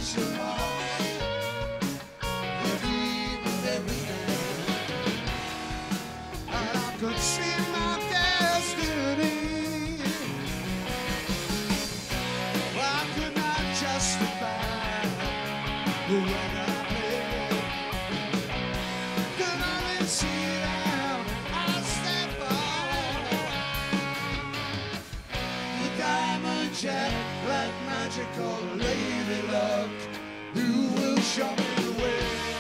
piece of heart, the deep of everything. And I could see my destiny. I could not justify the way that I played. Could only see them as they fall. The diamond jet, like magical lady luck, who will show me the way?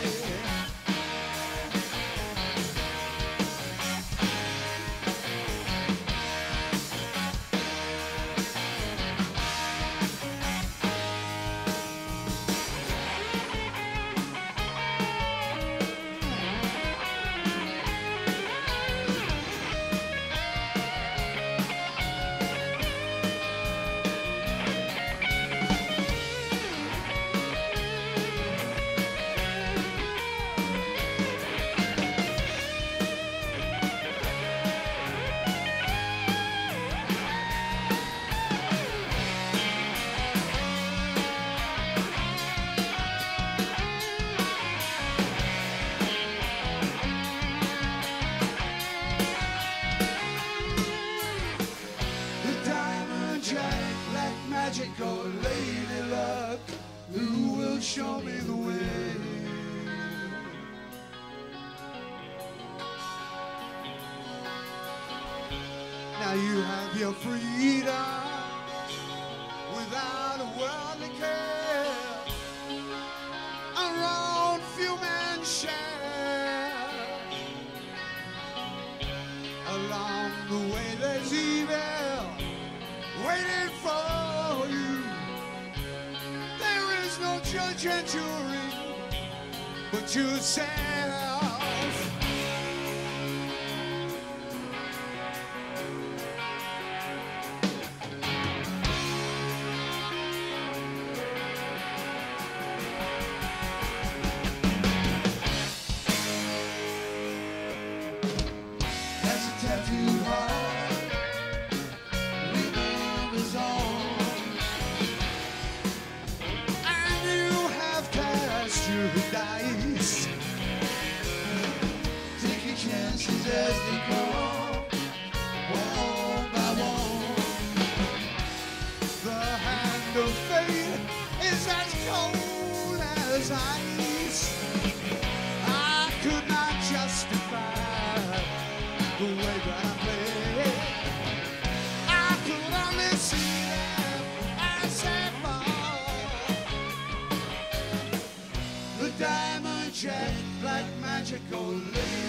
Magical lady luck, who will show me the way? Now you have your freedom without a worldly care. Around few men share. Along the way there's evil waiting for you. There is no judge and jury but yourself. There's a tattooed heart remembers all, and you have cast your dice, taking chances as they come, one by one. The hand of fate is as cold as ice. I could not justify the way that I played. I could only see them as they fall. The diamond jet, like magical lady